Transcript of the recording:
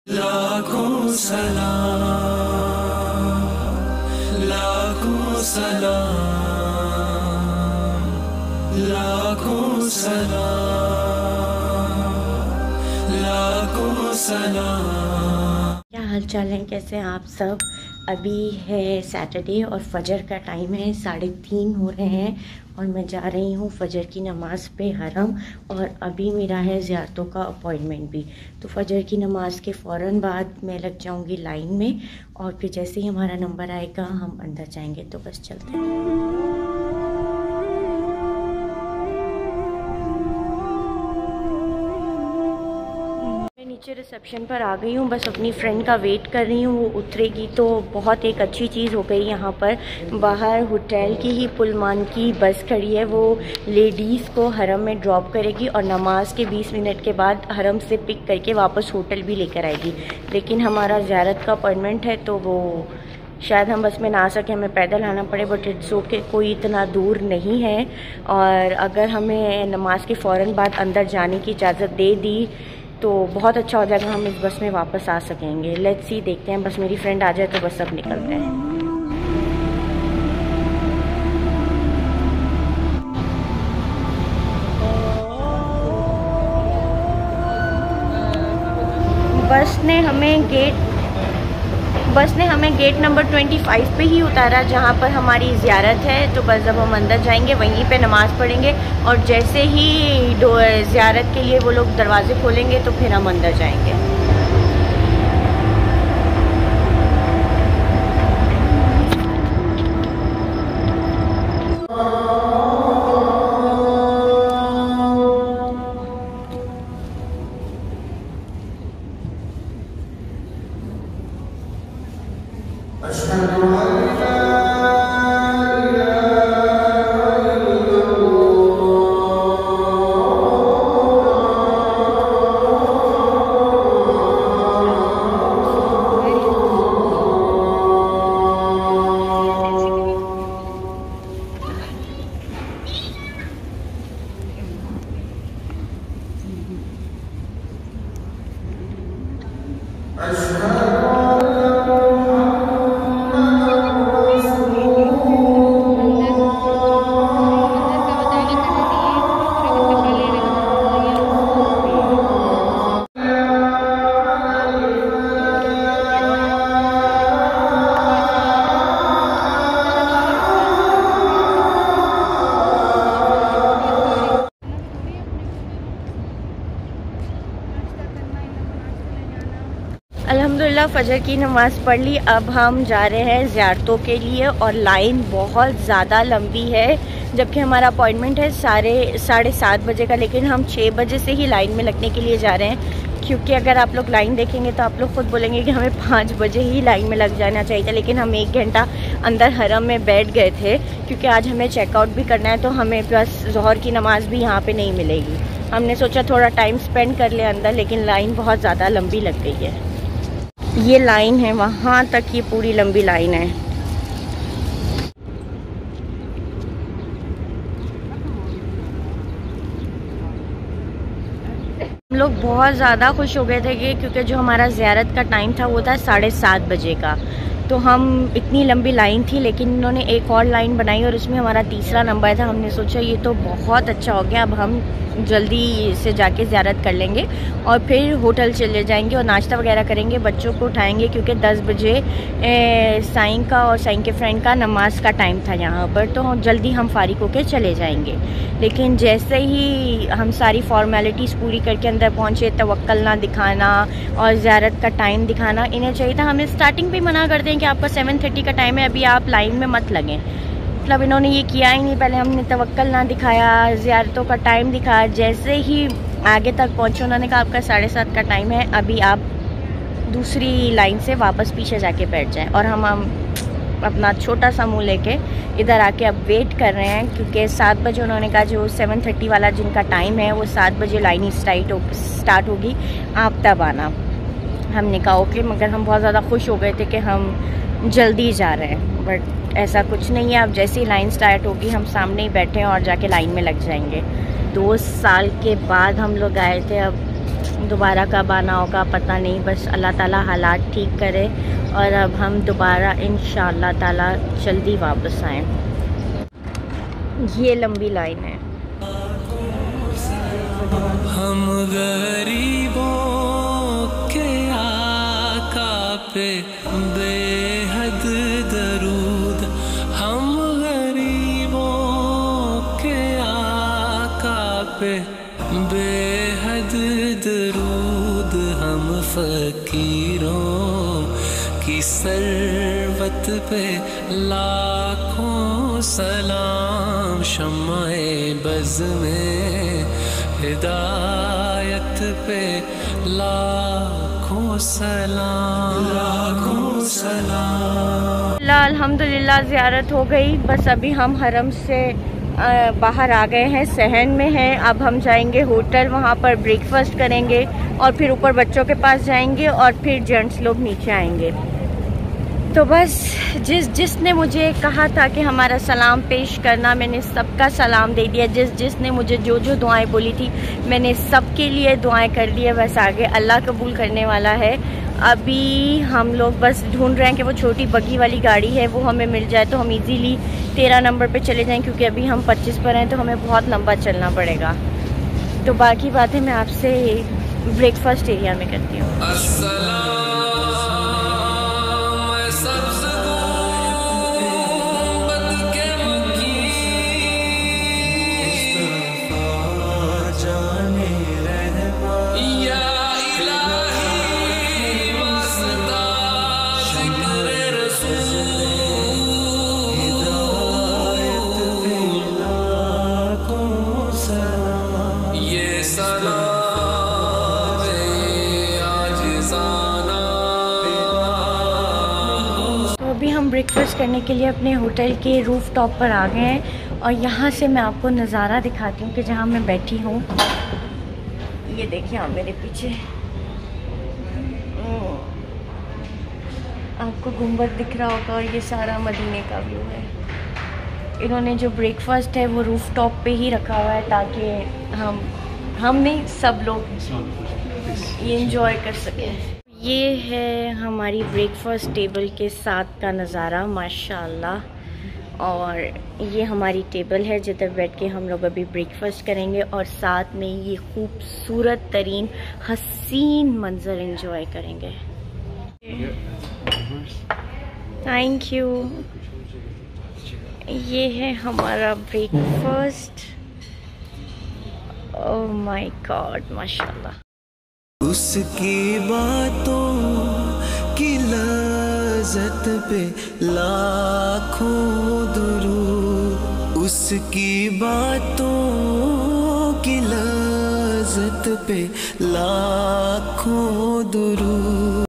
लाखों सलाम, लाखों सलाम, लाखों सलाम, लाखों सलाम। क्या हाल चाल है, कैसे हैं आप सब। अभी है सैटरडे और फजर का टाइम है, 3:30 हो रहे हैं और मैं जा रही हूँ फजर की नमाज़ पे हरम। और अभी मेरा है ज़ियारतों का अपॉइंटमेंट भी, तो फजर की नमाज़ के फ़ौरन बाद मैं लग जाऊँगी लाइन में और फिर जैसे ही हमारा नंबर आएगा हम अंदर जाएंगे। तो बस चलते हैं। नीचे रिसेप्शन पर आ गई हूँ, बस अपनी फ्रेंड का वेट कर रही हूँ, वो उतरेगी। तो बहुत एक अच्छी चीज़ हो गई यहाँ पर, बाहर होटल की ही पुलमान की बस खड़ी है, वो लेडीज़ को हरम में ड्रॉप करेगी और नमाज के 20 मिनट के बाद हरम से पिक करके वापस होटल भी लेकर आएगी। लेकिन हमारा ज़ियारत का अपॉइंटमेंट है तो वो शायद हम बस में ना आ सके, हमें पैदल आना पड़े, बट इट्स ओके, कोई इतना दूर नहीं है। और अगर हमें नमाज के फ़ौरन बाद अंदर जाने की इजाज़त दे दी तो बहुत अच्छा हो जाएगा, हम इस बस में वापस आ सकेंगे। लेट्स सी, देखते हैं, बस मेरी फ्रेंड आ जाए तो बस सब निकलते हैं। बस ने हमें गेट नंबर 25 पे ही उतारा जहाँ पर हमारी ज़ियारत है। तो बस जब हम अंदर जाएंगे वहीं पे नमाज़ पढ़ेंगे और जैसे ही ज़ियारत के लिए वो लोग दरवाजे खोलेंगे तो फिर हम अंदर जाएंगे। अल्हम्दुलिल्लाह फ़जर की नमाज़ पढ़ ली। अब हम जा रहे हैं ज़ियारतों के लिए और लाइन बहुत ज़्यादा लंबी है, जबकि हमारा अपॉइंटमेंट है 7:30 बजे का, लेकिन हम 6 बजे से ही लाइन में लगने के लिए जा रहे हैं। क्योंकि अगर आप लोग लाइन देखेंगे तो आप लोग खुद बोलेंगे कि हमें 5 बजे ही लाइन में लग जाना चाहिए था, लेकिन हम 1 घंटा अंदर हरम में बैठ गए थे क्योंकि आज हमें चेकआउट भी करना है, तो हमें बस ज़ोहर की नमाज़ भी यहाँ पर नहीं मिलेगी। हमने सोचा थोड़ा टाइम स्पेंड कर ले अंदर, लेकिन लाइन बहुत ज़्यादा लंबी लग गई है। ये लाइन है वहाँ तक, ये पूरी लंबी लाइन है। हम लोग बहुत ज़्यादा खुश हो गए थे कि क्योंकि जो हमारा ज़ियारत का टाइम था वो था 7:30 बजे का, तो हम इतनी लंबी लाइन थी, लेकिन इन्होंने एक और लाइन बनाई और उसमें हमारा तीसरा नंबर था। हमने सोचा ये तो बहुत अच्छा हो गया, अब हम जल्दी से जाके ज़ियारत कर लेंगे और फिर होटल चले जाएंगे और नाश्ता वगैरह करेंगे, बच्चों को उठाएंगे क्योंकि 10 बजे साईं का और साईं के फ्रेंड का नमाज का टाइम था यहाँ पर, तो जल्दी हम फारिग होकर चले जाएंगे। लेकिन जैसे ही हम सारी फॉर्मेलिटीज़ पूरी करके अंदर पहुँचे, तवक्कल ना दिखाना और ज़ियारत का टाइम दिखाना, इन्हें चाहिए था, हमें स्टार्टिंग पे मना कर दें कि आपका 7:30 का टाइम है, अभी आप लाइन में मत लगें। मतलब इन्होंने ये किया ही नहीं, पहले हमने तवक्कल ना दिखाया, ज़ियारतों का टाइम दिखाया। जैसे ही आगे तक पहुँचे उन्होंने कहा आपका 7:30 का टाइम है, अभी आप दूसरी लाइन से वापस पीछे जाके बैठ जाएं। और हम अपना छोटा सा मुँह लेके इधर आके अब वेट कर रहे हैं क्योंकि 7 बजे उन्होंने कहा जो 7:30 वाला जिनका टाइम है वो 7 बजे लाइन ही स्टार्ट होगी, आप तब आना। हमने कहा ओके, मगर हम बहुत ज़्यादा खुश हो गए थे कि हम जल्दी जा रहे हैं, बट ऐसा कुछ नहीं है। अब जैसे ही लाइन स्टार्ट होगी हम सामने ही बैठे हैं और जाके लाइन में लग जाएंगे। 2 साल के बाद हम लोग आए थे, अब दोबारा कब आना होगा पता नहीं, बस अल्लाह ताला हालात ठीक करे और अब हम दोबारा इंशाअल्लाह ताला जल्दी वापस आएँ। ये लंबी लाइन है। हम गरीबों के आका पे बेहद दरूद, हम गरीबों के आका पे बेहद दरूद, हम फकीरों की सरबत पे लाखों सलाम, शम्माए बज़ में हिदायत पे लाखों सलाम, लाखों सलाम। अल्हम्दुलिल्लाह ज़ियारत हो गई। बस अभी हम हरम से बाहर आ गए हैं, सहन में हैं। अब हम जाएंगे होटल, वहाँ पर ब्रेकफास्ट करेंगे और फिर ऊपर बच्चों के पास जाएंगे और फिर जेंट्स लोग नीचे आएंगे। तो बस जिसने मुझे कहा था कि हमारा सलाम पेश करना, मैंने सबका सलाम दे दिया। जिसने मुझे जो दुआएं बोली थी मैंने सबके लिए दुआएं कर दी है। बस आगे अल्लाह कबूल करने वाला है। अभी हम लोग बस ढूंढ रहे हैं कि वो छोटी बग्गी वाली गाड़ी है वो हमें मिल जाए तो हम इजीली 13 नंबर पे चले जाएं, क्योंकि अभी हम 25 पर हैं तो हमें बहुत लंबा चलना पड़ेगा। तो बाकी बातें मैं आपसे ब्रेकफास्ट एरिया में करती हूँ। अभी हम ब्रेकफास्ट करने के लिए अपने होटल के रूफ टॉप पर आ गए हैं और यहाँ से मैं आपको नज़ारा दिखाती हूँ कि जहाँ मैं बैठी हूँ। ये देखिए आप मेरे पीछे, आपको गुंबद दिख रहा होगा और ये सारा मदीने का व्यू है। इन्होंने जो ब्रेकफास्ट है वो रूफ टॉप पे ही रखा हुआ है ताकि हम नहीं सब लोग ये इंजॉय कर सकें। ये है हमारी ब्रेकफास्ट टेबल के साथ का नज़ारा माशाल्लाह। और ये हमारी टेबल है जिधर बैठ के हम लोग अभी ब्रेकफास्ट करेंगे और साथ में ये खूबसूरत तरीन हसीन मंजर एंजॉय करेंगे। Thank you. ये है हमारा ब्रेकफास्ट। ओह माय गॉड माशाल्लाह। उसकी बातों की लज़्ज़त पे लाखों दुरूद, उसकी बातों की लज़्ज़त पे लाखों दुरूद।